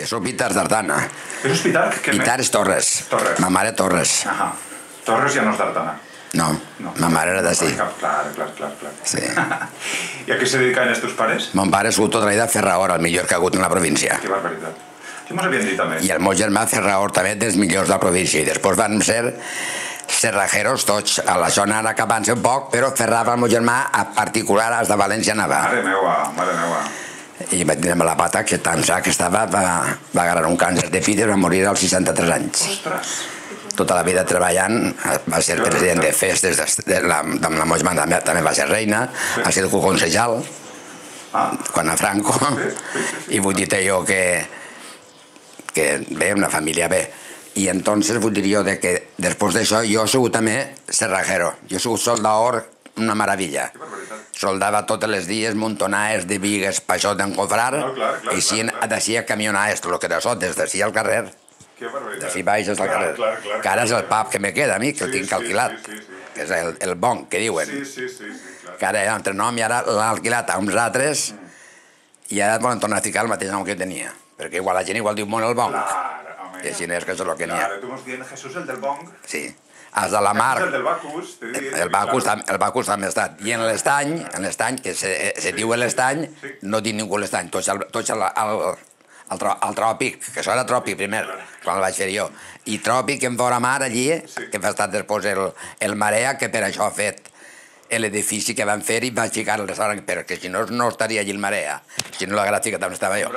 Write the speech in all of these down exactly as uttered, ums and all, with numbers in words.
Jo soc Pitar d'Artana. És Pitar? Pitar és Torres. Torres. Ma mare Torres. Ahà. Torres ja no és d'Artana. No, ma mare era d'ací. Clar, clar, clar, clar. Sí. I a què se dedicaven els teus pares? Mon pare ha sigut tota la vida ferraor, el millor que ha hagut en la província. Que barbaritat. Això mos havien dit també. I el meu germà ferraor també dels millors de la província. I després van ser cerrajeros tots. A la zona ara acabant-se un poc, però ferrava el meu germà a particular als de València anava. Mare meua, mare meua. I va tenir la pata que tan sa que estava, va, va agarrar un càncer de pit i va morir als seixanta-tres anys. Ostres. Tota la vida treballant, va ser president de festes, de la, de la meva germana també, també va ser reina, ha sigut concejal, quan a Franco, i vull dir jo que, que bé, una família bé. I entonces vull dir jo de que després d'això jo he sigut també cerrajero, jo he sigut soldador, una meravella. Soldava tots els dies montonaes de vigues per això d'encofrar, i així d'ací a camionar esto, el que de sot, des d'ací al carrer. D'ací baix és el carrer. Que ara és el pub que me queda a mi, que el tinc alquilat. Que és el bon, que diuen. Que ara entre nom i ara l'han alquilat a uns altres i ara volen tornar a ficar el mateix nom que tenia. Perquè igual la gent igual diu molt el bon. I així és que és el que n'hi ha. Tu mos dient Jesús el del bong. Sí. Els de la mar... El del Bacus. El Bacus també ha estat. I en l'estany, en l'estany, que se diu l'estany, no diu ningú l'estany. Tots al el Tròpic, que això era Tròpic primer, quan el vaig fer jo. I Tròpic en fora mar allí, que va estar després el Marea, que per això ha fet l'edifici que van fer i vaig ficar el restaurant, perquè si no, no estaria allí el Marea, si no la gràfica també estava jo.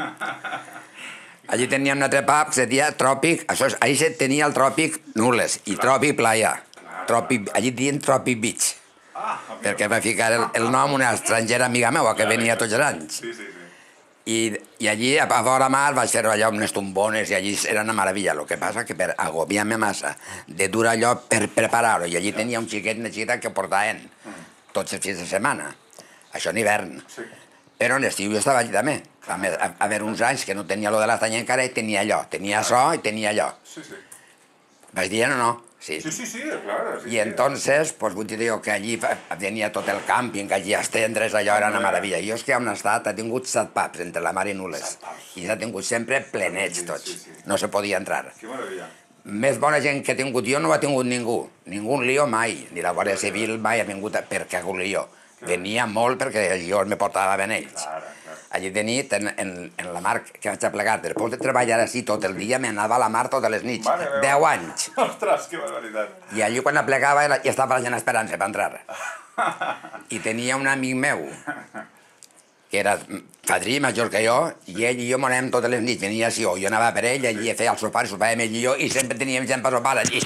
Allí tenia un altre pub que se deia Tròpic, allí se tenia el Tròpic Nules i Tròpic Playa. Allí diuen Tròpic Beach, perquè va ficar el nom una estrangera amiga meva que venia tots els anys. I allí, a fora mar, vaig fer allò amb unes tombones i allí era una meravella. El que passa que per agobiar-me massa de dur allò per preparar-ho, i allí tenia un xiquet, una xiqueta que portaven tots els fins de setmana. Això en hivern. Però en estiu jo estava allí també. Va haver uns anys que no tenia allò de l'estany encara i tenia allò. Tenia això i tenia allò. Vaig dir, no, no. Sí, sí, sí, clar. I entonces, pues vull dir que allí tenia tot el càmping, allí estendres, allò era una meravella. Jo és que on he estat ha tingut set pubs entre la mar i Nules. I s'ha tingut sempre plenets tots. No se podia entrar. Que meravella. Més bona gent que he tingut jo no ho ha tingut ningú. Ningú lío mai. Ni la Guàrdia Civil mai ha vingut perquè ha hagut lío. Venia molt perquè jo me portava ben ells. Allí de nit, en la mar que vaig a plegar, després de treballar així tot el dia, m'anava a la mar totes les nits. Deu anys. Ostres, que barbaritat. I allí quan plegava ja estava la gent esperant-se per entrar. I tenia un amic meu, que era fadrí major que jo, i ell i jo morem totes les nits. Venia així, jo anava per ell, allí feia el sopar, sopàvem ell i jo, i sempre teníem gent per sopar allí.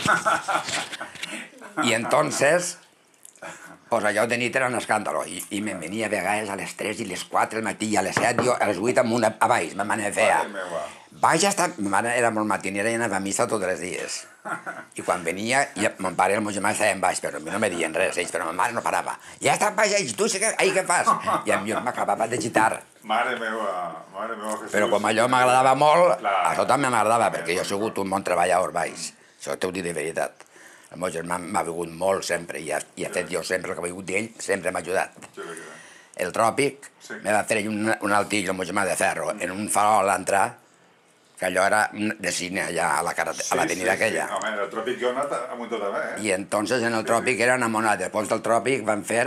I entonces... Pues allò de nit era un escàndalo, i me'n venia a vegades a les tres i les quatre del matí, i a les set, jo a les vuit amunt a baix, ma mare feia. Vaig estar... Ma mare era molt matinera i anava a missa tots els dies. I quan venia, mon pare i el meu germà estaven baix, però a mi no me deien res, ells, però ma mare no parava. Ja està baix, ells, tu ahí què fas? I a mi m'acabava de gitar. Mare meva, mare meva, Jesús. Però com allò m'agradava molt, això també m'agradava, perquè jo he sigut un bon treballador baix. Això t'ho dic de veritat. El meu germà m'ha vingut molt sempre i ha fet jo sempre el que ha vingut d'ell, sempre m'ha ajudat. El Tròpic me va fer un altill, el meu germà de ferro, en un farol a entrar, que allò era de cine allà a l'avenida aquella. Sí, sí, home, el Tròpic jo he anat amunt tot també, eh? I entonces en el Tròpic era una monada. Després del Tròpic van fer...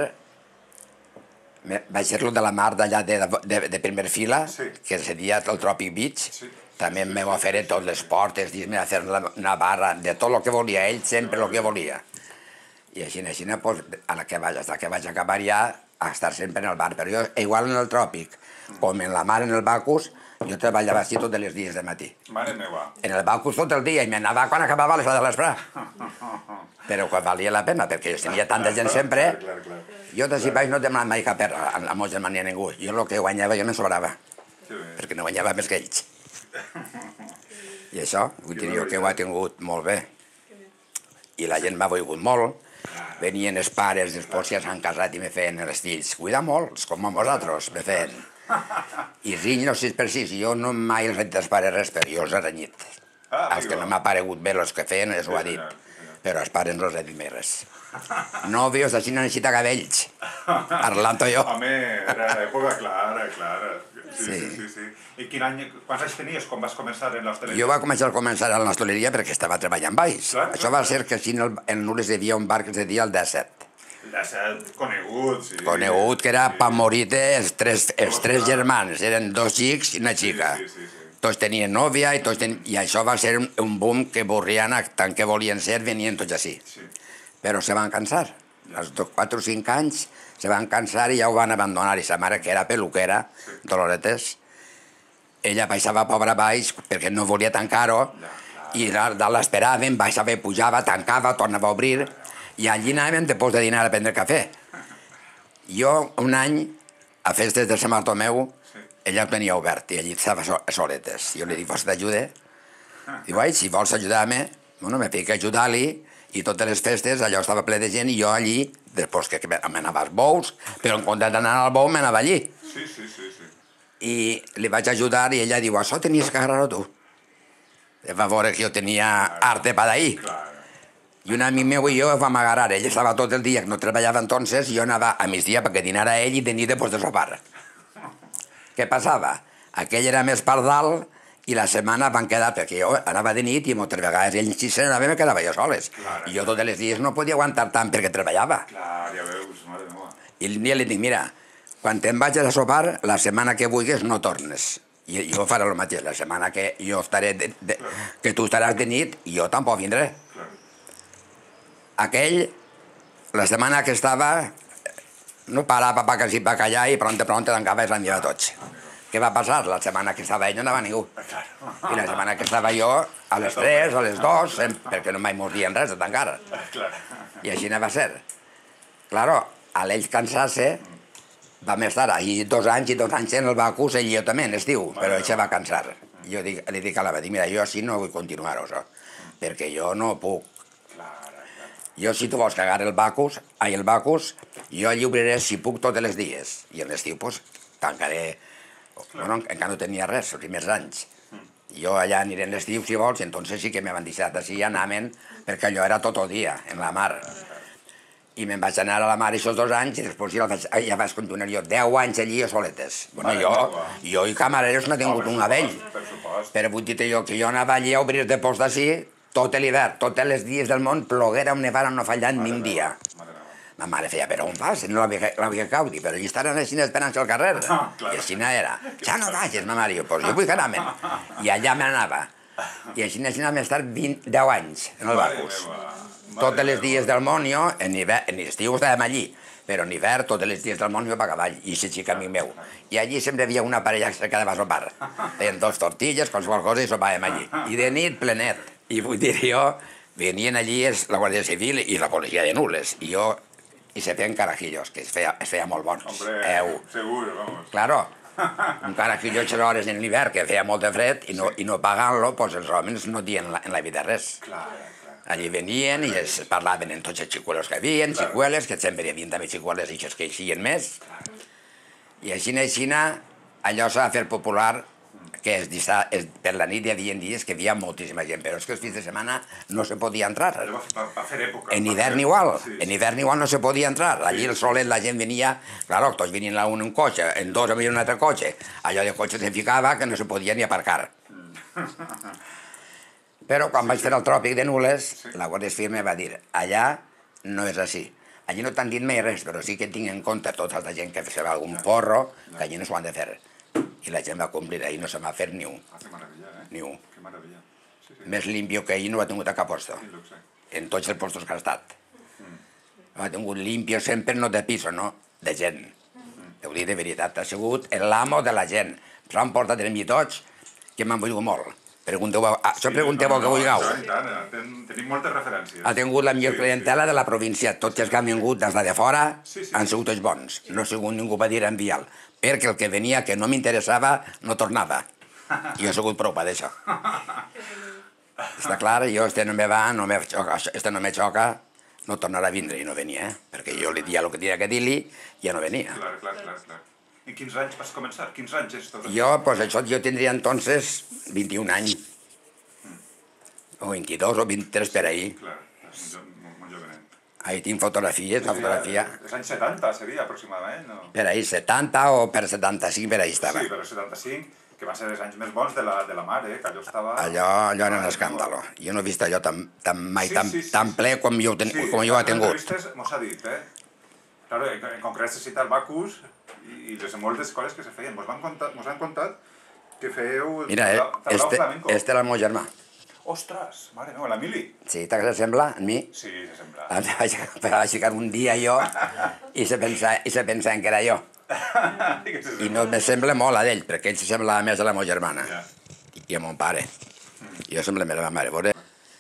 Vaig ser-lo de la mar d'allà de primer fila, que se deia el Tròpic Beach. També em va fer tot l'esport, es dir, fer una barra, de tot el que volia ell, sempre el que volia. I així, així, fins que vaig acabar ja a estar sempre en el bar. Però jo, igual en el Tròpic, com en la mar en el Bacus, jo treballava així tots els dies de matí. Mare meva. En el Bacus tot el dia, i m'anava quan acabava les hores de l'esprà. Però que valia la pena, perquè jo tenia tanta gent sempre. Jo d'ací baix no he demanat mai cap perra, a la meva germana ni a ningú. Jo el que guanyava jo me sobrava, perquè no guanyava més que ells. I això, vull dir jo que ho ha tingut molt bé. I la gent m'ha volgut molt. Venien els pares, després ja s'han casat i me feien els fills. Cuida molt, com a vosaltres, me feien. I rinyos no sis per sis, i jo no mai els he dit als pares res, però jo els he renyit. Els que no m'ha paregut bé, els que feien, els ho ha dit. Però als pares no els he dit mai res. Nòvios, així no necessita cabells. Arlanto jo. Home, era època clara, clara. Sí, sí, sí, sí. I quin any, quants anys tenies quan vas començar en l'hostaleria? Jo va començar a començar a l'hostaleria perquè estava treballant baix. Clar, Això clar, va ser que si en, el, en Nules hi havia un bar que es deia el Dèsset. El Dèsset, conegut, sí. Conegut, que era sí. pa morite, els tres, els tres germans, eren dos xics i una xica. Sí, sí, sí. Tots tenien nòvia i, tots ten... i això va ser un, un boom que Borriana, tant que volien ser, venien tots així. Sí. Però se van cansar. Als quatre o cinc anys se van cansar i ja ho van abandonar. I sa mare, que era peluquera, sí. Doloretes, ella baixava pobra baix perquè no volia tancar-ho, i l'esperaven, baixava, pujava, tancava, tornava a obrir, i allí anàvem després de dinar a prendre cafè. Jo, un any, a festes de Sant Bartomeu, ella ho tenia obert i allí estava a soletes. Jo li dic, vols t'ajude? Diu, ai, si vols ajudar-me, bueno, me fica a ajudar-li, i totes les festes allò estava ple de gent i jo allí, després que m'anava als bous, però en comptes d'anar al bou m'anava allí. Sí, sí, sí, sí. I li vaig ajudar i ella diu, això tenies que agarrar-ho tu. Va veure que jo tenia arte per ahí. I un amic meu i jo vam agarrar. Ell estava tot el dia, que no treballava entonces, i jo anava a migdia perquè dinara ell i de nit després de sopar. Què passava? Aquell era més per dalt i la setmana van quedar, perquè jo anava de nit i moltes vegades ell si se n'anava i me quedava jo soles. Clar, I jo tots els dies no podia aguantar tant perquè treballava. Clar, ja veus, mare meva. I un dia li dic, mira, quan te'n vagis a sopar, la setmana que vulguis no tornes. I jo faré el mateix, la setmana que jo estaré de, de, que tu estaràs de nit, jo tampoc vindré. Clar. Aquell, la setmana que estava, no parava pa que sí, pa callar i pronte, pronte tancava i se'n lleva tots. Què va passar? La setmana que estava ell no anava ningú. I la setmana que estava jo, a les tres, a les dos, perquè no mai mos dien res de tancar. I així va ser. Claro, a l'ell cansar-se, vam estar ahí dos anys i dos anys en el Bacus, ell i jo també, en estiu, però ell se va cansar. Jo dic, li dic a la Betty, mira, jo així no vull continuar-ho, això, perquè jo no puc. Jo, si tu vols que agarri el Bacus, ai, el Bacus, jo allí obriré, si puc, tots els dies. I en l'estiu, doncs, tancaré. Bueno, encara no tenia res, els primers anys. Jo allà aniré en l'estiu, si vols, i entonces sí que me van deixat així, anaven, perquè allò era tot el dia, en la mar. I me'n vaig anar a la mar aquests dos anys, i després ja vaig, ja vaig continuar jo deu anys allí a soletes. Bueno, jo, jo i camareros no he tingut un vell. Però vull dir-te jo que jo anava allí a obrir de post d'ací, tot l'hivern, tots els dies del món, ploguera o nevara, no fallant ni un dia. Ma mare feia, però on vas? No l'havia caudi, però allà estaven així esperant al carrer. I així era. Ja no vagis, ma mare, doncs jo vull que anaven. I allà m'anava. I així vam estar deu anys en el Bacus. Tots els dies del món jo, en estiu estàvem allí, però en hivern, tots els dies del món jo per cavall, i aquest xic amic meu. I allí sempre hi havia una parella que se quedava a sopar. Feien dos tortilles, qualsevol cosa, i sopàvem allí. I de nit, plenet. I vull dir jo, venien allí la Guàrdia Civil i la policia de Nules, i jo, i se feien carajillos, que es feia, es feia molt bons. Hombre, Eu. seguro, vamos. Claro, un carajillo a hores en l'hivern, que feia molt de fred, i no, i no pagant-lo, doncs els homes no dien en la vida res. Clar, clar. Allí venien i es parlaven en tots els xicuelos que havien, xicueles, que sempre hi havia també xicueles i que eixien més. I així, així, allò s'ha de fer popular, que és, és, per la nit hi havia dies que hi havia moltíssima gent, però és que els fins de setmana no se podia entrar. Va fer època. En hivern igual, en hivern igual no se podia entrar. Allí el solet la gent venia, claro, tots venien a un en cotxe, en dos havia un altre cotxe. Allò de cotxe se ficava que no se podia ni aparcar. Però quan vaig fer el tròpic de Nules, la Guàrdia Civil me va dir, allà no és així. Allí no t'han dit mai res, però sí que tinc en compte tota la gent que fa algun porro, que allí no s'ho han de fer. I la gent va complir, ahir no se m'ha fet ni un. Ah, que maravilla, eh? Ni un. Que maravilla. Sí, sí. Més limpio que ahir no ho ha tingut a cap posto. Quin luxe. En tots els postos que ha estat. Ha tingut limpio sempre, no de piso, no, de gent. Ho dic de veritat, ha sigut l'amo de la gent. S'han portat en mi tots, que m'han volgut molt. Pregunteu, això pregunteu el que vulgueu. Tenim moltes referències. Ha tingut la millor clientela de la província. Tots els que han vingut des de fora han sigut els bons. No ha sigut ningú per dir enviar. Perquè el que venia que no m'interessava no tornava. Jo he sigut prou per d'això. Està clar, jo este no me va, no me xoca, este no me xoca, no tornarà a vindre i no venia, eh? Perquè jo li dia el que tenia que dir-li i ja no venia. Clar, clar, clar, clar. En quins anys vas començar? Quins anys és tot això? Jo, pues això, jo tindria entonces vint-i-un anys. O vint-i-dos o vint-i-tres per ahí. Clar, molt jovenet. Ahí tinc fotografies, la fotografia. Els anys setanta seria, aproximadament, no? Per ahí, setanta o per setanta-cinc, per ahí estava. Sí, per setanta-cinc, que van ser els anys més bons de la, de la mar, eh? Que allò estava... Allò, allò era un escàndalo. Jo no he vist allò tan, tan mai Sí, tan, sí, sí, tan sí. ple com jo, ten, Sí, com jo ho he en tingut. entrevistes mos ha dit, eh? Claro, en, en concret se cita el Bacus i, i les moltes coses que se feien. Mos, van contar, mos han contat que fèieu... Mira, eh, tablao este, flamenco. este era el meu germà. Ostres, mare meva, la Mili. Sí, t'agrada sembla, a mi? Sí, se sembla. Em vaig, em vaig ficar un dia jo i se pensava, i se pensaven que era jo. I no me sembla molt a d'ell, perquè ell se semblava més a la meva germana. Ja. I a mon pare. Jo sembla més a la meva mare. Veure?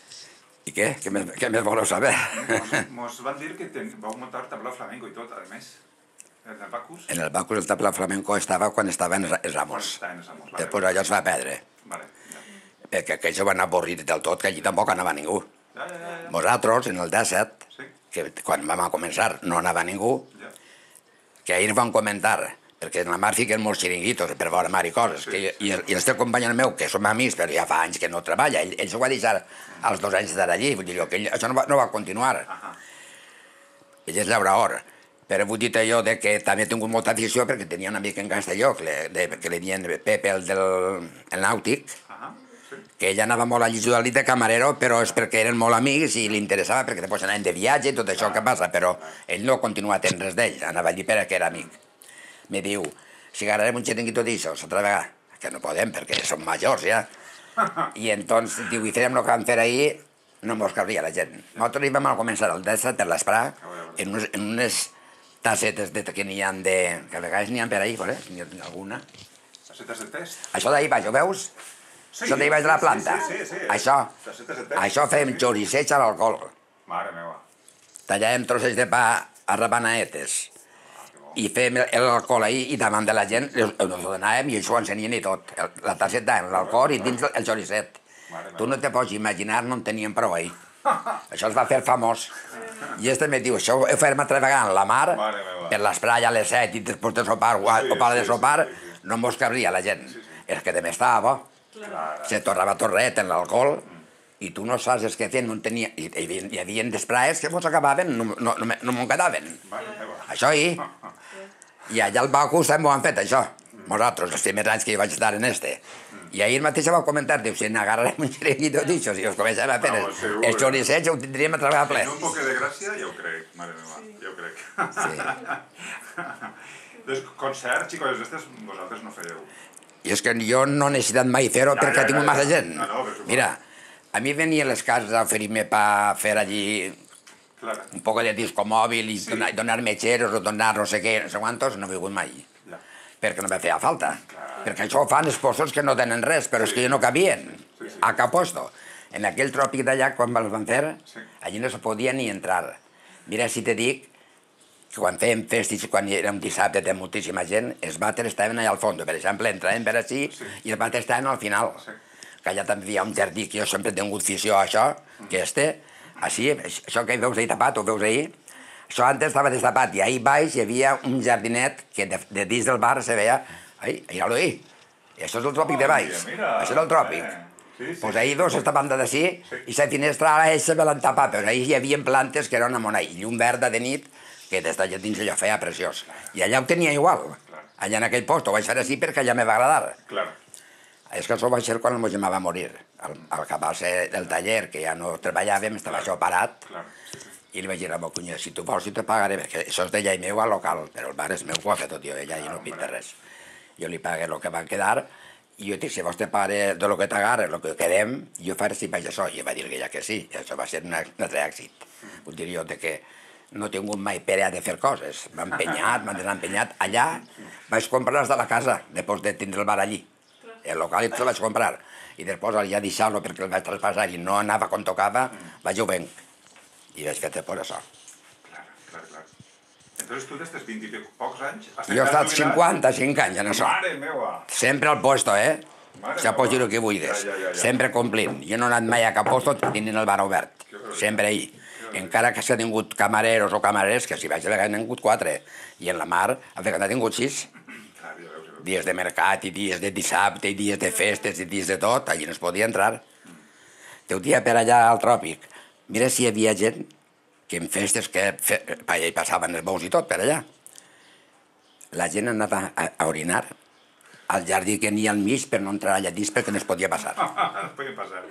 I què? Què més, què més voleu saber? Mos, mos van dir que ten, vau muntar tablao flamenco i tot, a més. En el Bacus. En el Bacus el tablao flamenco estava quan estava en els Quan Ramos. està en els amos. Vale. Després allò es va perdre, Vale, ja. perquè aquells se van avorrir del tot, que allí tampoc anava ningú. Ja, ja, ja, ja. Nosaltres, en el disset, Sí, que quan vam a començar no anava ningú, ja. que ahir van comentar, perquè en la mar fiquen molts xiringuitos per veure mar i coses, que, i, el, i el teu company meu, que som amics, però ja fa anys que no treballa, ell, ell s'ho va deixar als dos anys d'estar allí, vull dir que ell, això no va, no va continuar. Ajá. Ell és llaurador, però vull dir jo de que també he tingut molta afició perquè tenia un amic en Castelló, que, le, de, que li diuen Pepe, el del el nàutic, Ajá. Sí. que ell anava molt allí ajudant-li de camarero, però és perquè eren molt amics i li interessava, perquè després anaven de viatge i tot això que passa, però ell no ha continuat en res d'ell, anava allí perquè era amic. Me diu, si agarrarem un xiringuito d'això, altra vegada, que no podem perquè som majors ja. I entonces, diu, i farem el que vam fer ahir, no mos cabria la gent. Nosaltres hi vam a començar el disset per l'esprà, en, unes, en unes tassetes de, que n'hi ha de... que a vegades n'hi ha per ahir, eh? N'hi ha alguna. Tassetes de test. Això d'ahir baix, ho veus? Sí, Això d'ahir baix de la planta. Sí, sí, sí, sí. Això, Tassetes de test. això fèiem xoricets a l'alcohol. Mare meva. Tallàvem trossos de pa a rabanaetes i fèiem l'alcohol ahir i davant de la gent els ho donàvem i ells ho ensenien i tot. El, la tasseta amb l'alcohol i dins el xoricet. Tu no te pots imaginar, no en tenien prou ahir. Això es va fer famós. I este me diu, això ho fem altra vegada en la mar, Mare meva. per l'esprall a les set i després de sopar o, Sí, o para de sí, sopar, sí, sí, sí. no mos cabria la gent. És que també estava bo. Se tornava torret en l'alcohol i tu no saps el que feien, no en tenia... I, hi, havia, hi havia després que mos acabaven, no, no, no, no m'ho quedaven. Mare meva. Això ahir. I allà al Bacus també ho han fet, això. Nosaltres, els primers anys que hi vaig estar en este. I ahir mateix va comentar, diu, si n'agarrarem un xiringuito d'això, si us comencem a fer No, els, segur. els xoricets, ho tindríem a treballar ple. En un poc de gràcia, ja ho crec, mare meva, ja ho crec. Sí. Doncs concerts i coses d'estes vosaltres no fèieu. I és que jo no he necessitat mai fer-ho Ja, perquè ja, he tingut ja, massa ja. gent. No, no, per supost. Mira, a mi venien les cases a oferir-me per fer allí Clar. un poc de disco mòbil i Sí. donar, donar metgeros o donar no sé què, no sé quantos, no he vingut mai. Ja. Perquè no me feia falta. Perquè això ho fan els postos que no tenen res, però és que ja no cabien. Sí, sí. A cap posto. En aquell tròpic d'allà, quan els van fer, Sí. allí no se podia ni entrar. Mira si te dic que quan fèiem festes, quan era un dissabte de moltíssima gent, els vàters estaven allà al fons. Per exemple, entraven per així Sí. i els vàters estaven al final. Sí. Que allà també hi ha un jardí que jo sempre he tingut afició a això, que este, així, això que veus ahí tapat, ho veus ahí, això antes estava destapat i ahí baix hi havia un jardinet que de, de dins del bar se veia, ai, mira-lo ahí, i això és el tròpic de baix, Mira, mira. això és el tròpic. Eh. Sí, sí, Pues ahí dos esta banda d'ací, Sí. i la finestra ara ells se me l'han tapat, però ahí hi havia plantes que eren amunt, i llum verda de nit, que des d'allà dins allò feia preciós. I allà ho tenia igual, allà en aquell post, ho vaig fer així perquè allà me va agradar. Clar. És que això va ser quan el meu germà va morir. Al, al acabar-se el taller, que ja no treballàvem, estava això parat, Clar. Sí, sí. i li vaig dir a la meva cunyada, si tu vols, jo te pagaré, perquè això és d'ella i meu al local, però el bar és meu, ho ha fet tot jo, ella i no pinta res. Jo li pagué el que va quedar, i jo dic, si vols te pagaré de lo que t'agarres, el que quedem, jo faré si vaig això. I va dir que ja que sí, i això va ser un altre èxit. Vull dir jo de que no he tingut mai pere de fer coses. M'ha empenyat, m'ha desempenyat. Allà vaig comprar les de la casa, després de tindre el bar allí. El local el vaig comprar. I després, al ja deixar-lo perquè el vaig traspassar i no anava quan tocava, vaig ho venc. I vaig fer després això. Clar, clar, clar. Entonces tu d'estes vint i pocs anys... has Jo he estat estat jubilat? cinquanta-cinc anys en això. Mare meva! Sempre al puesto, eh? Mare Ja pots dir meva. el que vulguis. Ja, ja, ja, ja. Sempre complint. Jo no he anat mai a cap puesto tenint el bar obert. Que barbaridad. Sempre ahí. Encara que s'ha tingut camareros o camareres, que si vaig a vegades n'he tingut quatre. I en la mar, a vegades n'he tingut sis. Clar, ja veus, ja veus. Dies de mercat i dies de dissabte i dies de festes i dies de tot. Allí no es podia entrar. Teu dia per allà al tròpic. Mira si hi havia gent que en festes que fe, hi passaven els bous i tot per allà, la gent anava a, a orinar al jardí que n'hi ha al mig per no entrar allà dins perquè no es podia passar. No es podia passar.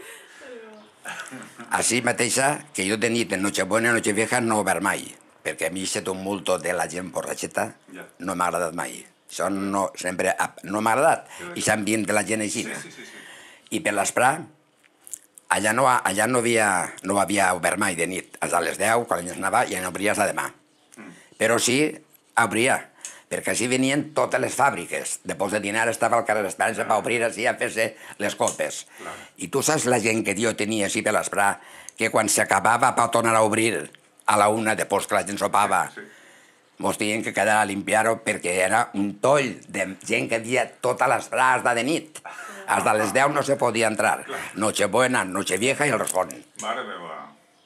Així mateixa que jo de nit en Nochebuena i Nochevieja no he obert mai, perquè a mi aquest tumulto de la gent borratxeta no m'ha agradat mai. Això no, sempre no m'ha agradat, i s'ambient de la gent així. Sí, sí, sí, sí. I per l'esprà, allà no, allà no havia, no havia obert mai de nit. A les deu, quan es anava, ja no obries a demà. Però sí, obria, perquè així venien totes les fàbriques. Després de dinar estava al carrer Esperança per obrir així a fer-se les copes. I tu saps la gent que jo tenia així per l'esprà, que quan s'acabava per tornar a obrir a la una, després que la gent sopava, mos tenien que quedar a limpiar-ho perquè era un toll de gent que havia tota l'esprà hasta de nit. Hasta les deu no se podia entrar. Nochebuena, Nochevieja i el Roscón. Mare meva.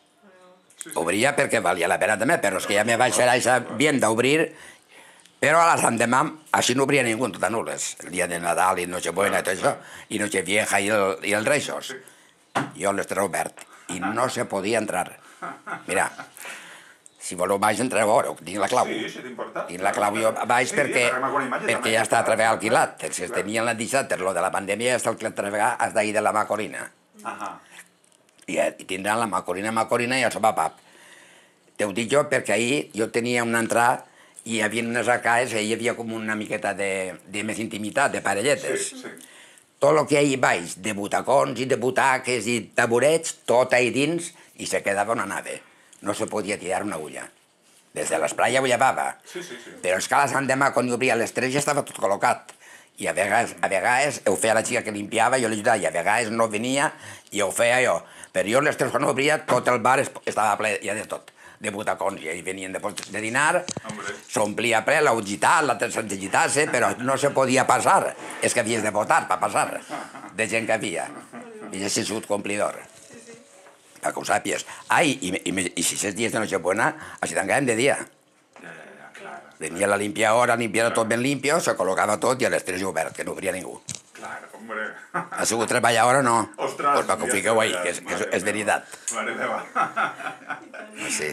Obria perquè valia la pena també, però és que ja me vaig fer això bien d'obrir, però a l'endemà així no obria ningú, totes nules. El dia de Nadal i Nochebuena i tot això, i Nochevieja i el, i el Reixos. Jo les treu obert i no se podia entrar. Mira, si voleu baix entreu a veure, tinc la clau. Sí, sí, t'importa. Tinc la clau jo baix perquè, perquè ja està a treballar alquilat. Els que tenien l'any deixat per lo de la pandèmia ja està alquilat a treballar des d'ahir de la Macorina. I, i tindran la Macorina, Macorina i el sopapap. T'ho dic jo perquè ahir jo tenia una entrada i hi havia unes arcades i hi havia com una miqueta de, de més intimitat, de parelletes. Sí, sí. Tot el que hi baix, de butacons i de butaques i taburets, tot ahí dins, i se quedava una nave. No se podia tirar una agulla. Des de l'esplai ja ho llevava. Sí, sí, sí. Però és que a la Sant Demà, quan hi obria a les tres, ja estava tot col·locat. I a vegades, a vegades ho feia la xica que limpiava, jo l'ajudava, i a vegades no venia i ho feia jo. Però jo a les tres, quan obria, tot el bar estava ple ja de tot, de butacons. I venien després de dinar, s'omplia ple, l'heu gitat, la se'ns gitase, però no se podia passar. És que havies de votar per passar, de gent que havia. I ja s'ha sigut complidor. Que ho sàpies. Ai, i, i, i si ses dies de Nochebuena, així tancàvem de dia. Ja, ja, ja, clar. Venia la limpiadora, limpiava tot ben limpio, se col·locava tot i a les tres obert, que no obria ningú. Clar, hombre. Ha sigut treballadora, no? Ostres. Pues perquè ho fiqueu ahí, que és, que és, és veritat. Mare meva. Sí.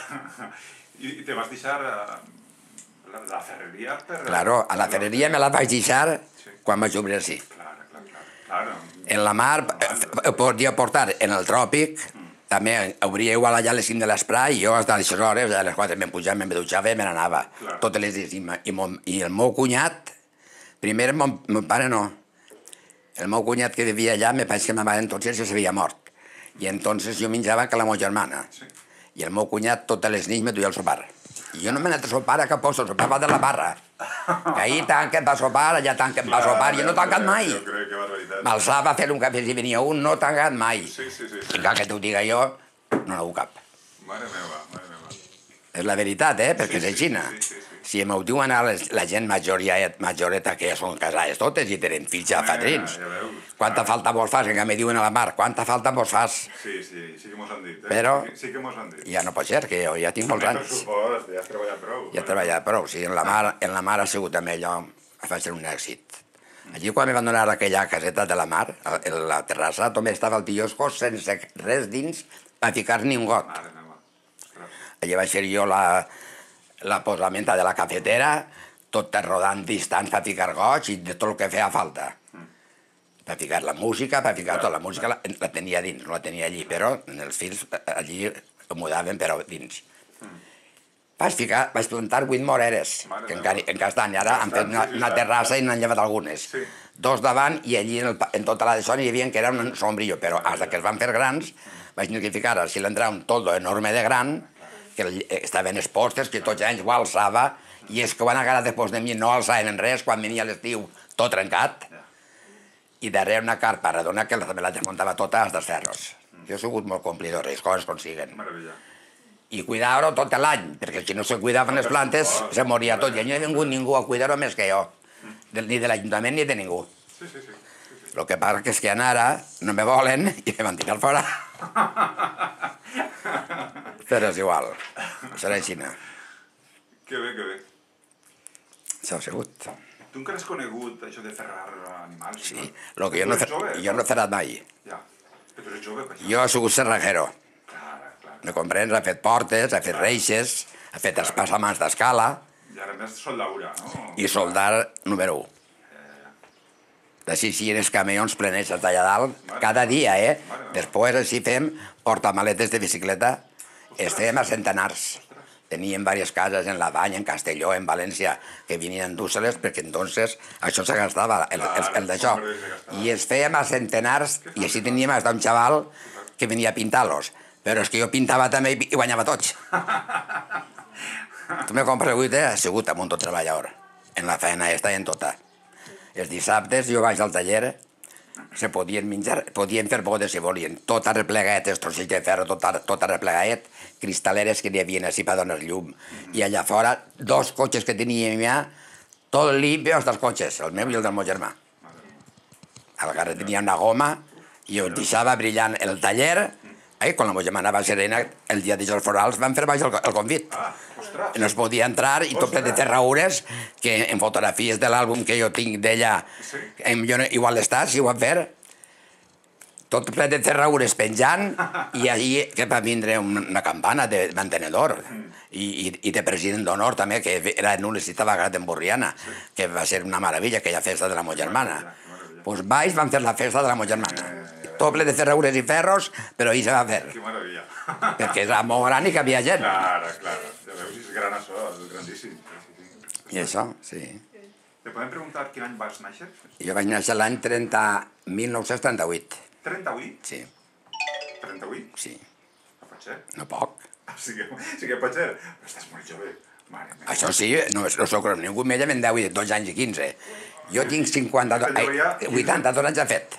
I te vas deixar la, la ferreria per... Claro, a la ferreria me la vaig deixar quan vaig obrir així. Clar, clar, clar. Claro. En la mar, eh, podia portar en el tròpic, també obria igual allà a les cinc de l'esprà i jo fins a les hores, a les quatre me'n pujava, me'n dutxava i me n'anava. Totes les dies. I, mon, I el meu cunyat, primer mon, mon pare no, el meu cunyat que vivia allà, me penso que ma mare entonces ja s'havia mort. I entonces jo menjava que la meva germana. I el meu cunyat totes les nits me duia el sopar. I jo no m'he anat a sopar a cap posto, sopava de la barra. Que ahir tant que em va sopar, allà tant que em va sopar, i jo no he tancat mai. M'alçava a fer un cafè si venia un, no he tancat mai. Sí, sí, sí. I que t'ho diga jo, no n'ho cap. Mare meva, mare meva. És la veritat, eh? Perquè és així. Sí, sí, sí. Si m'ho diuen a les, la gent majoreta que ja són casades totes i tenen fills ja fadrins. Quanta falta vos fas? Que me diuen a la mar, quanta falta vos fas? Sí, sí, sí que mos han dit. Però sí que mos han dit. Ja no pot ser, que jo ja tinc molts anys. Per supost, ja has treballat prou. Ja he treballat prou, sí. En la mar, en la mar ha sigut també allò, va ser un èxit. Allí quan me van donar aquella caseta de la mar, a la terrassa, també estava el tiosco sense res dins per ficar-ni un got. Mare meva. Allí vaig ser jo la... la posamenta de la cafetera, tot rodant distants per ficar goig i de tot el que feia falta. Per ficar la música, per ficar tota la música, la, la tenia dins, no la tenia allí, però en els fills allí ho mudaven però dins. Vaig ficar, vaig plantar vuit moreres, que encara, encara estan, i ara han fet una, una terrassa i n'han llevat algunes. Dos davant i allí en, el, en tota la de zona hi havia que era un sombrillo, però fins que es van fer grans vaig tenir que ficar al cilindrar un toldo enorme de gran, que estaven els postes, que tots els anys ho alçava, i és que van agarrar després de mi, no alçaven en res, quan venia l'estiu tot trencat, i darrere una carpa redona que també la desmuntava tota als dels ferros. Jo he sigut molt complidor, les coses consiguen. I cuidar-ho tot l'any, perquè si no se cuidaven les plantes, se moria tot, i no ha vingut ningú a cuidar-ho més que jo, ni de l'Ajuntament ni de ningú. El que passa és que ara no me volen i me van tirar fora. Però és igual, serà així. Que bé, que bé. Això ha sigut. Tu encara has conegut això de ferrar animals? Sí, el que jo no he ferrat mai. Ja, però tu ets jove, per això. Jo he sigut cerrajero. Clar, clar. Me comprens? Ha fet portes, ha fet reixes, ha fet espassamans d'escala. I ara més soldadura, no? I soldar número u. Així sí, els camions plenets allà dalt, cada dia, eh? Després així fem portamaletes de bicicleta, estem a centenars. Teníem diverses cases en la Banya, en Castelló, en València, que venien a endur-se-les, perquè entonces això se gastava, el, el, el d'això. I es fèiem a centenars, i així teníem hasta un xaval que venia a pintar-los. Però és que jo pintava també i guanyava tots. Tu me compres avui, eh? Ha sigut amb un tot treballador, en la feina esta i en tota. Els dissabtes jo vaig al taller, se podien menjar, podien fer bodes si volien, tot arreplegat, els trossets de ferro, tot, tot arreplegat, cristaleres que n'hi havia així per donar llum. I allà fora, dos cotxes que teníem ja, tot limpio els dels cotxes, el meu i el del meu germà. Al carrer tenia una goma i ho deixava brillant el taller. Eh, quan la meva germana va a Serena, el dia dels florals van fer baix el, el convit. No es podia entrar i tot ple de terraures, que en fotografies de l'àlbum que jo tinc d'ella, jo igual està, si ho van fer, tot ple de terraures penjant, i allí que va vindre una campana de mantenedor i, i, i de president d'honor també, que era en una cita vegada en Borriana, que va ser una meravella aquella festa de la meva germana. Doncs baix van fer la festa de la meva germana. Tot ple de ferraures i ferros, però ahir se va fer. Que meravella. Perquè era molt gran i que havia gent. Claro, claro. Ja veus, és gran això, és grandíssim. I això, sí. Te podem preguntar quin any vas néixer? Jo vaig néixer l'any mil nou-cents trenta-vuit. trenta-vuit? Sí. trenta-vuit? Sí. No pot ser? No poc. Sí que, sí que pot ser. Però estàs molt jove. Mare meva. Això sí, no, no sóc com ningú, m'ella me'n deu dotze anys i quinze. Jo tinc cinquanta-dos, ai, vuitanta-dos anys ha fet.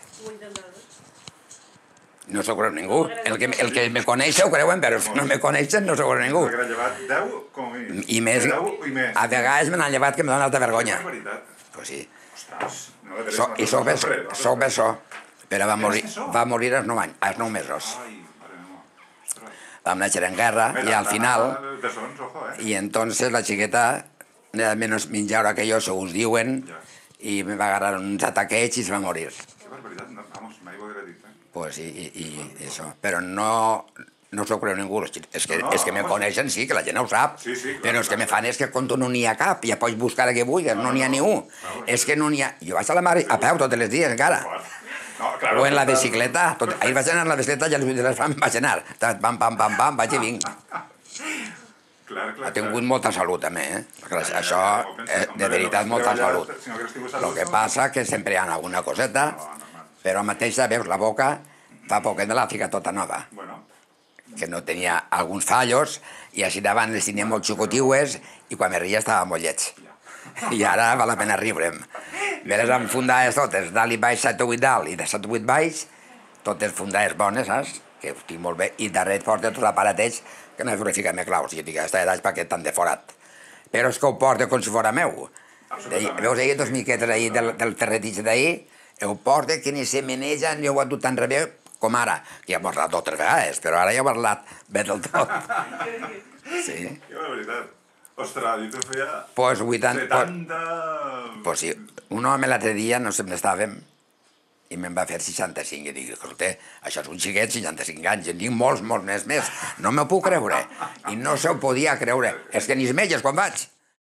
No s'ho creu ningú. El que, el que me coneix ho creuen, però si no me coneixen no s'ho creu ningú. Perquè n'ha llevat deu com a mínim. I més, deu i més. a vegades me n'han llevat que em dona alta vergonya. És veritat. Pues sí. Ostres, no la So, I soc bessó, soc bessó, però va morir, va morir als nou anys, als nou mesos. Ai, mare meva. Ostres. Vam néixer en guerra i al final, Bessons, ojo, eh? i entonces la xiqueta era menys menjadora que jo, segons diuen, i me va agarrar uns ataquets i se va morir. Que barbaritat, no, vamos, mai ho hauria dit, eh? Pues i, i, i això, però no, no s'ho creu ningú, és que, és que me coneixen, sí, que la gent ho sap, Sí, sí, clar, però els que clar. me fan és que quan no n'hi ha cap, ja pots buscar el que vulguis, no n'hi ha ni un, és que no n'hi ha... Jo vaig a la mare a peu tots els dies encara, No, claro, o en la bicicleta, tot, ahir vaig anar a la bicicleta i a les vuit de les fam vaig anar, pam, pam, pam, pam, vaig i vinc. Clar, clar, Ha tingut molta salut també, eh? Perquè això, eh, de veritat, molta salut. El que passa que sempre hi ha alguna coseta, però mateix, veus, la boca fa poquet me l'ha ficat tota nova, Bueno, que no tenia alguns fallos, i així davant les tenia molt xucotiues, i quan me ria estava molt lleig. I ara val la pena riure'm. Veres amb fundades totes, dalt i baix, set o vuit dalt, i de set o vuit baix, totes fundades bones, saps? Que ho tinc molt bé, i darrere porta tot l'aparateig, que no he de ficar-me claus, i jo dic, aquesta edat perquè tan de forat. Però és que ho porta com si fora meu. D'ahir, veus ahir dos miquetes ahir del, del ferretix d'ahir, ho porta que ni se meneja, ni ho ha dut tan rebé com ara, que ja he parlat altres vegades, però ara ja he parlat bé del tot. Sí. que barbaritat. Ostres, jo te feia Pues vuitanta... setanta... Pues sí, un home l'altre dia, no sé on estàvem, i me'n va fer seixanta-cinc, i dic, escolta, això és un xiquet, seixanta-cinc anys, i en tinc molts, molts més més, no m'ho puc creure, i no s'ho podia creure, és que ni els metges quan vaig.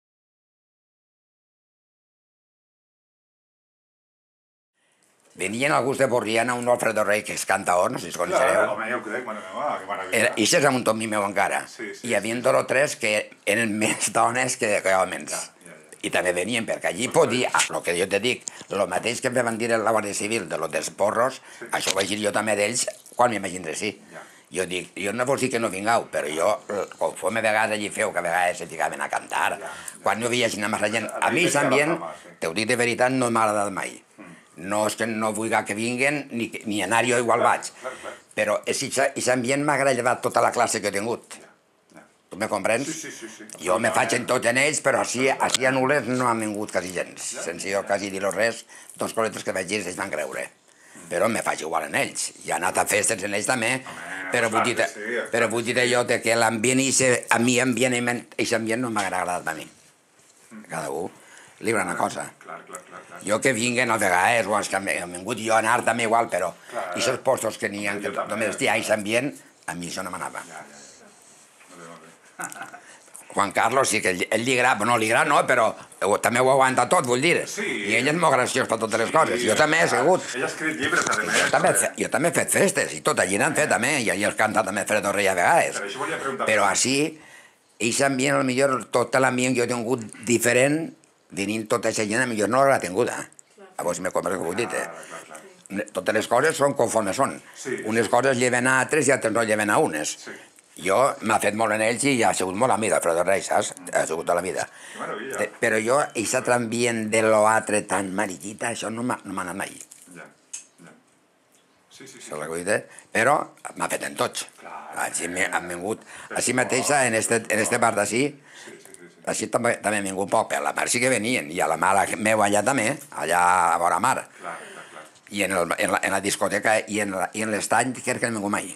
Venien alguns de Borriana, un Alfredo Rey, que és cantaor, no sé si Clar, coneixereu. home, ja ho crec, mare meva, que meravella. Era, I és amb un tomí meu encara. Sí, sí, I hi havia dos o tres que eren més dones que, que homes. Ja, ja, ja. I també venien, perquè allí podia, el que jo te dic, el mateix que em van dir la Guàrdia Civil de los dels porros, Sí. això ho vaig dir jo també d'ells quan m'imagindré sí. Ja. Jo dic, jo no vols dir que no vingueu, però jo, conforme a vegades allí feu, que a vegades se ficaven a cantar, Ja. quan no havia així massa gent, A a mi mi aquest tenia la ambient, fama, sí. t'ho dic de veritat, no m'ha agradat mai. No és que no vull que vinguen, ni, que- ni anar jo igual vaig, Clar, clar. però aquest ambient m'ha agradat tota la classe que he tingut. Ja. Tu me comprens? Sí, sí, sí, sí. Jo me faig en tot en ells, però així, així a Nules no han vingut quasi gens. Sense jo quasi dir-los res, dos coletes que vaig dir ells van creure. Però me faig igual en ells. I he anat a festes en ells també, però vull dir, clar que sí, clar però vull dir jo que l'ambient, a mi ambient, aquest ambient no m'ha agradat a mi. Cada un li va una cosa. Clar, clar, clar, clar. Jo que vinguen a vegades, o els que han vingut jo a anar també igual, però Clar. aquests postos que n'hi ha, que Jo també. només hi ha aquest ambient, A mi això no m'anava. Ja, ja, ja. Molt bé, molt bé. Juan Carlos sí que ell, ell li agrada, no li agrada no, però també ho aguanta tot, vull dir. Sí. I ell és molt graciós per totes les coses. Jo també he sigut. Ell ha escrit llibres, a més. Jo també, jo també he fet festes, i tot allí n'han fet també, i allí els canta també Fredo Rey a vegades. Per això volia preguntar. Però així, aquest ambient, potser tot l'ambient que jo he tingut diferent, venint tota aquesta gent, potser no l'ha tinguda. A vos me compres el que vull dir. Totes les coses són conforme són. Unes coses lleven a altres i altres no lleven a unes. Jo m'ha fet molt en ells i ha sigut molt amic de Fredo Rey, saps? Ha sigut tota la vida. Que meravella. Però jo, aquest ambient de l'altre tan marillita, això no m'ha anat mai. Ja, ja. Sí, sí, sí. Saps el que vull dir? Però m'ha fet en tots. Així han vingut, així mateixa, en este, en este bar d'ací, així també, també han vingut poc, a la mar sí que venien, i a la mar meu allà també, allà a vora mar. Clar, clar, clar. I en, el, en, la, en la discoteca i en, la, i en l'estany, crec que no han vingut mai.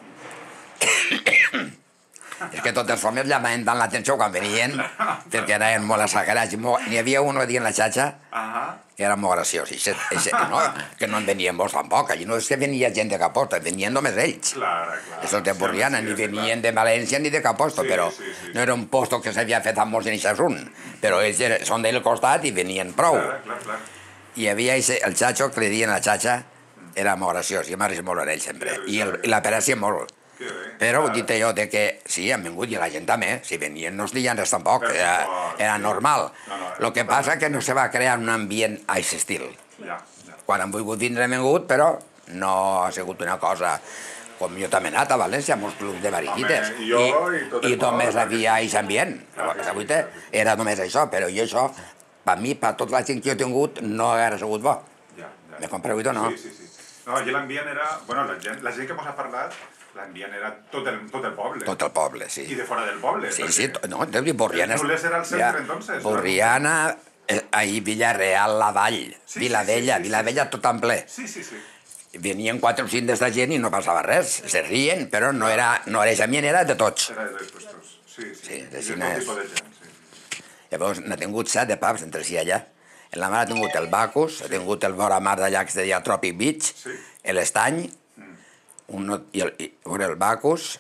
És que tots els homes llamaven tant l'atenció quan venien, perquè eren molt exagerats. N'hi havia un que en la xatxa que era molt graciós, i se, i se, no, que no en venien molts tampoc, allí no és que venia gent de Caposto, venien només ells. Clar, clar. Això de Borriana, ni venien de València ni de Caposto, però no era un posto que s'havia fet amb molts iniciats un, però ells són del costat i venien prou. Clar, clar, clar. I hi havia el xatxo, que li diuen a la xatxa, era molt graciós, i m'ha molt en ell sempre, i, el, i la peràcia molt. Però ho dit jo de que sí, han vingut i la gent també, si venien no es deien res tampoc, era, era normal. El que passa que no se va crear un ambient a aquest estil. Quan han volgut vindre han vingut, però no ha sigut una cosa com jo també he anat a València, a molts clubs de bariquites, i només havia aquest ambient. Era només això, però jo això, per mi, per tota la gent que jo he tingut, no hauria sigut bo. Me compreu o no? Sí, sí, sí. No, allí l'ambient era... Bueno, la gent, la gent que mos ha parlat, l'ambient era tot el, tot el poble. Tot el poble, sí. I de fora del poble. Sí, sí, no, de Borriana... El Nules era el centre, entonces. Borriana, ahí Villarreal, la Vall, Vilavella, Vilavella tot en ple. Sí, sí, sí. Venien quatre o cinc d'esta gent i no passava res. Se rien, però no era, no era ambient, era de tots. Era de tots. Sí, sí. Sí, de tot tipus de gent, sí. Llavors n'ha tingut set de pubs entre si allà. En la mar ha tingut el Bacus, ha tingut el vora mar d'allà que es deia Tropic Beach, l'Estany, un, i el, i, el Bacus,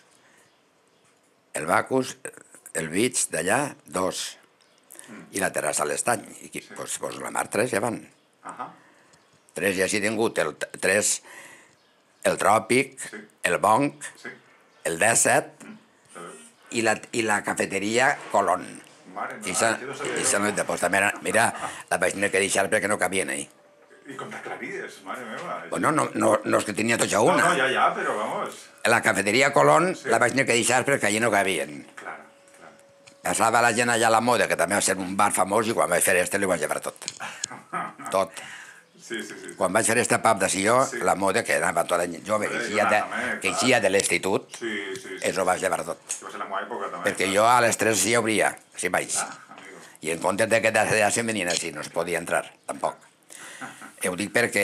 el Bacus, el Beach d'allà, dos, i la terrassa a l'Estany. I sí. pues, pues la mar tres ja van. Uh -huh. Tres ja s'hi ha tingut, el, tres, el Tròpic, sí. el Bonc, sí. el Desert mm. i, la, i la cafeteria Colón. I això no he de posar. Mira, la vaig tenir que deixar perquè no cabien ahí. I com t'aclaries, mare meva. Bueno, no, no, no és que tenia tots a una. No, no, ja, ja, però vamos. La cafeteria Colón la vaig tenir que deixar perquè allí no cabien. Clar, clar. Passava la gent allà a la Moda, que també va ser un bar famós, i quan vaig fer este li vaig llevar tot. Tot. Sí, sí, sí. Quan vaig fer este pub de Sió, sí. la Moda, que anava tota la gent jove, que eixia de, que eixia de l'institut, sí, sí, sí. eso vaig llevar tot. Va ser la meva època, també. Perquè jo a les tres sí obria, sí vaig. Ah, i en comptes de que ja se venien així, no es podia entrar, tampoc. Ho dic perquè,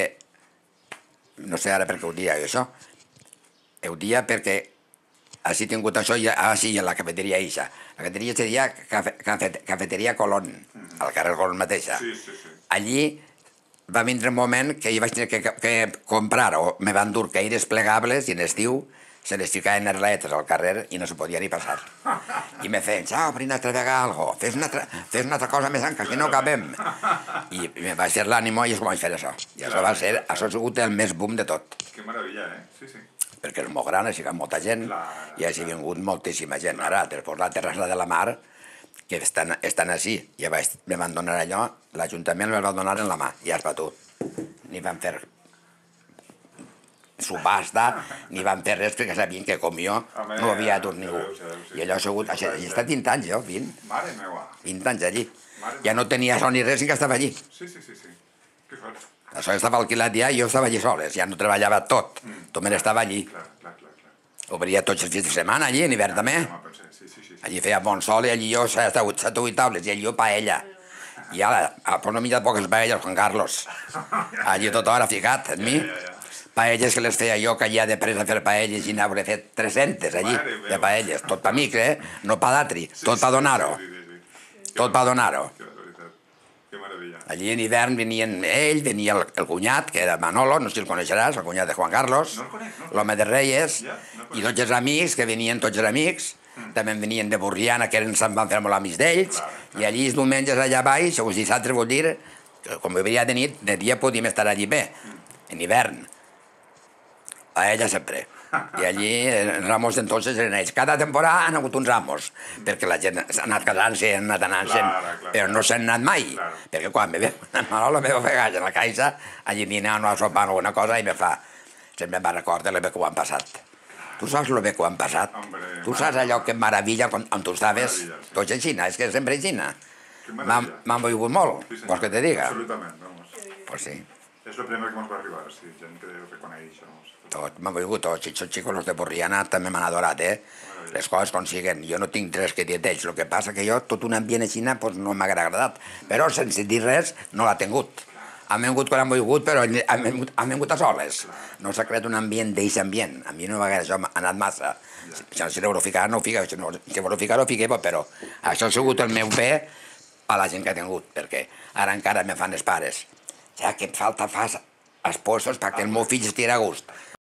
no sé ara per què ho dia això, ho dia perquè així he tingut això, i així a la cafeteria Ixa. La cafeteria se deia cafe, cafe, Cafeteria Colón, al carrer Colón mateixa. Sí, sí, sí. Allí va vindre un moment que hi vaig tenir que, que comprar, o me van dur caires plegables, i en estiu se les ficaven les letres al carrer i no se podia ni passar. I me feien, xau, obri una altra vegada algo, fes una altra, fes una altra cosa més enca, que no cabem. I me va ser l'ànimo i és com vaig fer això. I això va ser, això ha sigut el més boom de tot. Que meravella, eh? Sí, sí. Perquè és molt gran, així que molta gent, i així ha vingut moltíssima gent. Ara, després la terrassa de la mar, que estan, estan així, ja vaig, me van donar allò, l'Ajuntament me va donar en la mà, ja és per tu. Ni van fer subhasta, ni van fer res perquè sabien que com jo no havia dur ningú. I allò ha sigut, he estat vint anys jo, vint. Mare meva. vint anys allí. Ja no tenia sol ni res i que estava allí. Sí, sí, sí, sí. Que fort. Això estava alquilat ja i jo estava allí soles, ja no treballava tot, tot estava allí. Clar, clar, clar. Obria tots els fins de setmana allí, en hivern també. Allí feia bon sol i allí jo set o vuit taules i allí jo paella. I ara, pues no m'hi ha poques paelles, Juan Carlos. Allí tota hora ficat, en mi. Paelles que les feia jo, que allà de presa a fer paelles i n'hauré fet tres-centes allí, de paelles. Tot pa mic, eh? No pa d'atri, tot pa donar-ho. Tot pa donar-ho. Que meravella. meravella. Allí en hivern venien ell, venia el, el cunyat, que era Manolo, no sé si el coneixeràs, el cunyat de Juan Carlos, No el conec, no el conec. l'home de Reyes, Ja, no el i conec. tots els amics, que venien tots els amics, també en venien de Borriana, que eren, se'n van fer molt amics d'ells, Clar, clar. i allí els diumenges allà baix, o els dissabtes vol dir, que com vivia de nit, de dia podíem estar allí bé, en hivern. A ella sempre. I allí, els ramos d'entonces eren ells. Cada temporada han hagut uns ramos, perquè la gent s'ha anat casant-se, han anat anant-se'n, Clar, clar. però no s'han anat mai. Clar. Perquè quan me ve la meva vegada en la caixa, allí vine a sopar alguna cosa i me fa... Sempre me'n recorda el bé que ho han passat. Tu saps el bé que ho han passat? Hombre, Tu saps allò que meravella on, on tu estaves? Meravella, sí. Tots així, és que sempre així. Que M'han meravella. m'han volgut molt, Sí, senyor. vols que te diga? Absolutament, vamos. Pues sí, És el primer que ens va arribar, sí, gent que reconeix això. tot, m'han volgut tots. I els xicos los de Borriana també m'han adorat, eh? Les coses consiguen. Jo no tinc res que dir d'ells. El que passa que jo, tot un ambient així, pues, no m'ha agradat. Però sense dir res, no l'ha tingut. Han vingut quan han volgut, però han vingut, han vingut a soles. No s'ha creat un ambient d'eix ambient. A mi no m'ha això ha anat massa. Si no si ho ficar, no ho fica. Si no, si ho ficar, ho fiqué, però això ha sigut el meu bé a la gent que ha tingut, perquè ara encara me fan els pares. Ja que et falta fas esposos perquè el meu fill estigui a gust.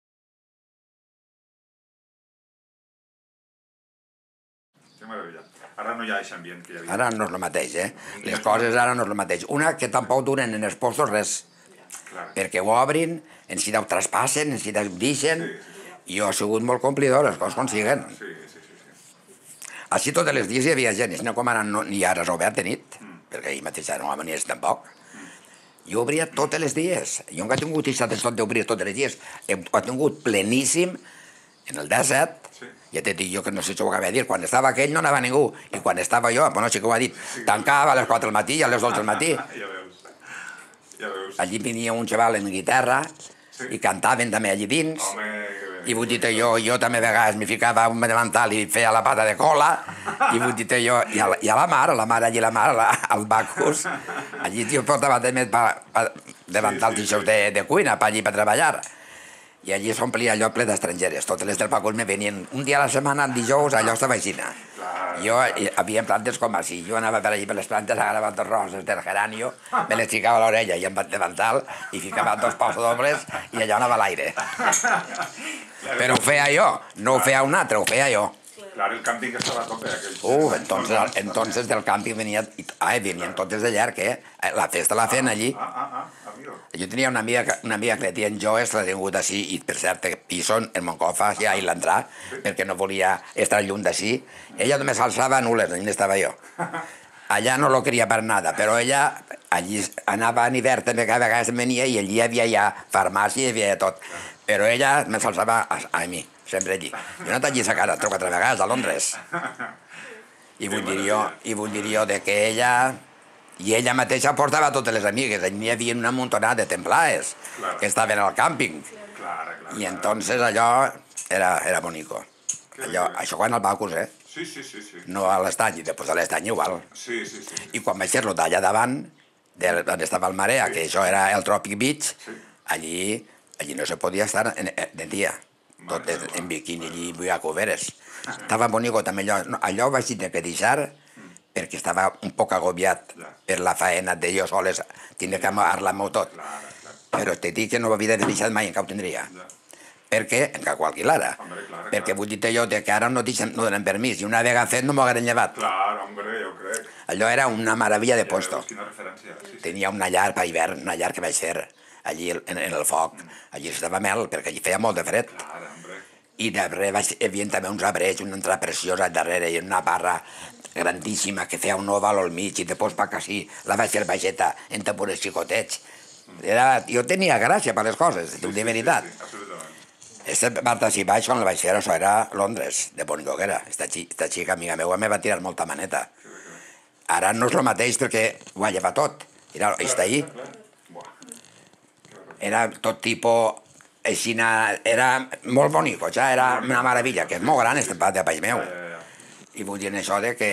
Que meravella. Ara no hi ha aquest ambient que hi havia. Ara no és el mateix, eh? Les coses ara no és el mateix. Una, que tampoc duren en els postos res, Clar. perquè ho obrin, en si ho traspassen, en si ho deixen, i jo he sigut molt complidor, les coses consiguen. Sí, sí, sí. sí. Així tots els dies hi havia gent, i no com ara no, ni ara és obert de nit, perquè ahir mateix no venies tampoc. Jo obria tots els dies. Jo no he tingut aquest estat d'obrir tots els dies. He, he tingut pleníssim en el dèsset, Sí. ja t'he dit jo que no sé si ho acabé de dir, quan estava aquell no anava ningú, i quan estava jo, bueno, sí que ho ha dit, tancava a les quatre del matí i a les dotze del matí. Ja veus. Ja veus. Allí venia un xaval en guitarra i cantaven també allí dins. Home, que bé. I vull dir jo, jo també a vegades m'hi ficava un davantal i feia la pata de cola, i vull dir jo, i a la, i a la mar, a la mar allí, la mar, la, al Bacus, allí jo portava també pa, pa, davantals Sí, sí, sí, sí. de, de cuina pa allí per treballar. I allí s'omplia allò ple d'estrangeres. Totes les del Bacus me venien un dia a la setmana, el dijous, allò estava així. Jo hi havia plantes com així. Jo anava per allí per les plantes, agarrava dos roses del geranio, me les ficava a l'orella i em davantal, i ficava dos paus dobles i allò anava a l'aire. Però ho feia jo, no ho feia un altre, ho feia jo. Claro, el càmping estava a tope aquell. Uh, entonces, entonces del camping venien, ai, venien totes de llarg, eh? La festa la feien allí. Ah, ah, ah, amigo. Jo tenia una amiga, una amiga que la deien Joes, l'ha tingut així, i per cert, piso en Moncofa, ja hi l'entrar, perquè no volia estar lluny d'ací. Ella només alçava nules, allà estava jo. Allà no lo queria per nada, però ella allí anava en hivern també, cada vegada venia, i allí hi havia ja farmàcia, hi havia tot. Però ella me salsava a, a mi, sempre allí. Jo he anat allí a cara tres o quatre vegades, a Londres. I vull dir jo, i vull dir jo de que ella... I ella mateixa portava totes les amigues. Allí hi havia una muntonada de templaes Claro. que estaven al càmping. Clara, clara. I entonces allò era, era bonico. Allò, això quan al Bacus, eh? Sí, sí, sí, sí. No a l'estany, i després a l'estany igual. Sí, sí, sí. I quan vaig ser-lo d'allà davant, de, on estava el Marea, que això era el Tropic Beach, Sí. allí, allí no se podia estar en, de dia. Tot en, en biquini allí, vull a coveres. Estava bonico també allò. No, allò ho vaig tenir que deixar perquè estava un poc agobiat per la faena de jo soles, tindre que amagar-la-m'ho tot. Clara, clara. Però te dic que no ho havia deixat mai, encara ho tindria. Ja. Perquè, encara ho alquilara. Hombre, clar, Perquè clar. vull dir-te jo que ara no, deixen, no donen permís, i una vegada fet no m'ho hagueren llevat. Clar, hombre, jo crec. Allò era una meravella de Ja puesto. veus quina referència. Sí, sí. Tenia una llar per hivern, una llar que vaig fer allí en, en el foc. Allí estava mel, perquè allí feia molt de fred. Clara, hombre. I darrere vaig, hi havia també uns arbres, una entrada preciosa darrere, i una barra grandíssima que feia un oval al mig, i després pa sí, la vaig fer baixeta en tempores xicotets. Era, jo tenia gràcia per les coses, t'ho dic de veritat. Sí, sí, absolutament. Aquesta part d'ací baix, quan la vaig fer, això era Londres, de Bonico que era. Esta, xi, esta xica, amiga meva, me va tirar molta maneta. Ara no és el mateix perquè ho ha llevat tot. Era, està ahí. Buah. Era tot tipus... Aixina, era molt bonico, ja era una meravella, que és molt gran, este pat de país meu. Ja, ja, ja. I vull dir això de que...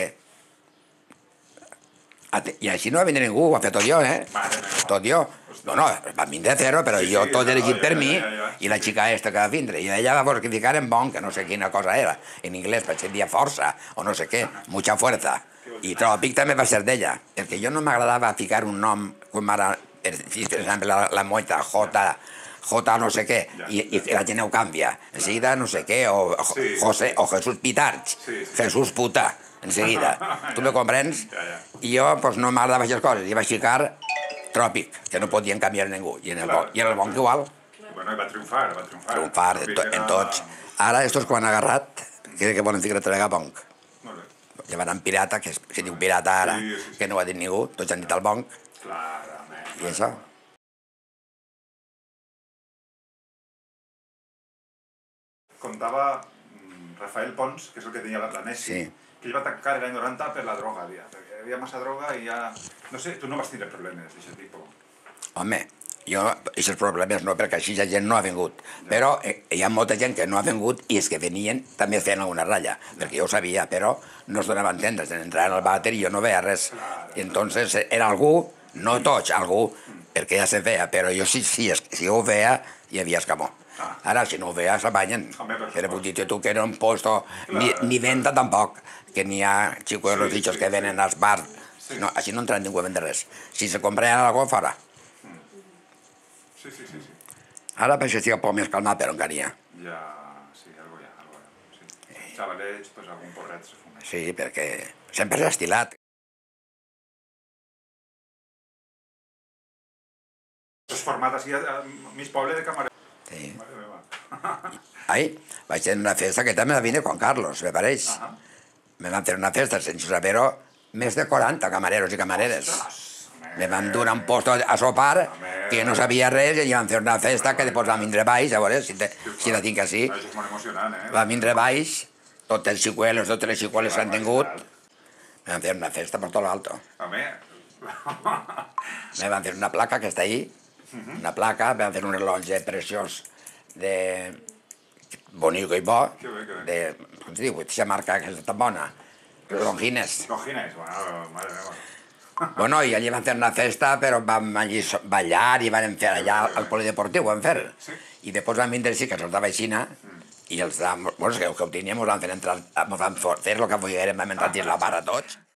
I així no va venir ningú, ho ha fet tot jo, eh? Mare meva. Tot jo. No, no, van vindre a fer-ho, però Sí, jo sí, tot ja, elegit ja, per ja, mi, ja, ja. i la xica esta que va vindre. I ella va versificar en bon, que no sé quina cosa era. En anglès potser dia força, o no sé què, mucha fuerza. I Tròpic també va ser d'ella, perquè jo no m'agradava ficar un nom com ara, per exemple, la, la moita, J, J no sé què, i, i la gent ho canvia. En seguida no sé què, o José, o Jesús Pitarch, Jesús puta, en seguida. Tu me comprens? I jo pues, no m'agradava aquestes coses, i vaig ficar Tròpic, que no podien canviar ningú, i en el, i en el Bonc igual. Bueno, va triomfar, va triomfar. Triomfar en, to, en tots. Ara, estos quan han agarrat, crec que volen ficar a Bonc. Llevaran pirata, que se diu pirata ara, sí, sí, sí. Que no ho ha dit ningú, tots han dit el Bonc. Clarament. I això. Contava Rafael Pons, que és el que tenia la Messi, sí. Que ell va tancar l'any noranta per la droga, dia, perquè hi havia massa droga i ja... No sé, tu no vas tindre problemes d'aquest tipus. Home, jo, aquests problemes no, perquè així la gent no ha vingut. Ja. Però eh, hi ha molta gent que no ha vingut i els que venien també feien alguna ratlla, ja. Perquè jo ho sabia, però no es donava a entendre, entraven al vàter i jo no veia res. Claro. I entonces era algú, no tots, algú, perquè ja se feia, però jo sí, sí, si ho veia, hi havia escamó. Ah. Ara, si no ho veia, s'apanyen. Era puc dir tu que era un puesto, claro. ni, ni venda tampoc, que n'hi ha xicuelos sí, dichos sí, que venen als bars. Sí. No, així no entra ningú a vendre res. Si se compraven alguna fora. Sí, sí, sí, sí. Ara penso que estic un poc més calmat, però encara hi ha. Ja, sí, algo hi ha, algo hi ha. Sí. Xavalets, pues algun porret se fuma. Sí, perquè sempre s'ha estilat. És format així a mig poble de Camarero. Sí. Ai, vaig tenir una festa que també va venir Juan Carlos, me pareix. Uh -huh. Me van fer una festa sense saber-ho, més de quaranta camareros i camareres. Me van donar un posto a sopar, que no sabia res, i van fer una festa que després vam vindre baix, a veure si, te, si la tinc així. Això és molt emocionant, eh? Vam vindre baix, tots els xicuelos, totes les xicueles s'han tingut. Me van fer una festa per tot l'alto. Home... Me van fer una placa que està ahí, una placa, me van fer un rellotge preciós de... bonic i bo, de... com se diu, aquesta marca que és tan bona, Longines. Longines, bueno, madre meva. Bueno, i allí van fer una festa, però vam allí ballar i van fer allà al polideportiu, vam fer. I després vam vindre sí que els de Baixina, i els de... bueno, que ho teníem, ens van fer entrar, ens van fer el que volguérem, vam entrar dins la barra tots.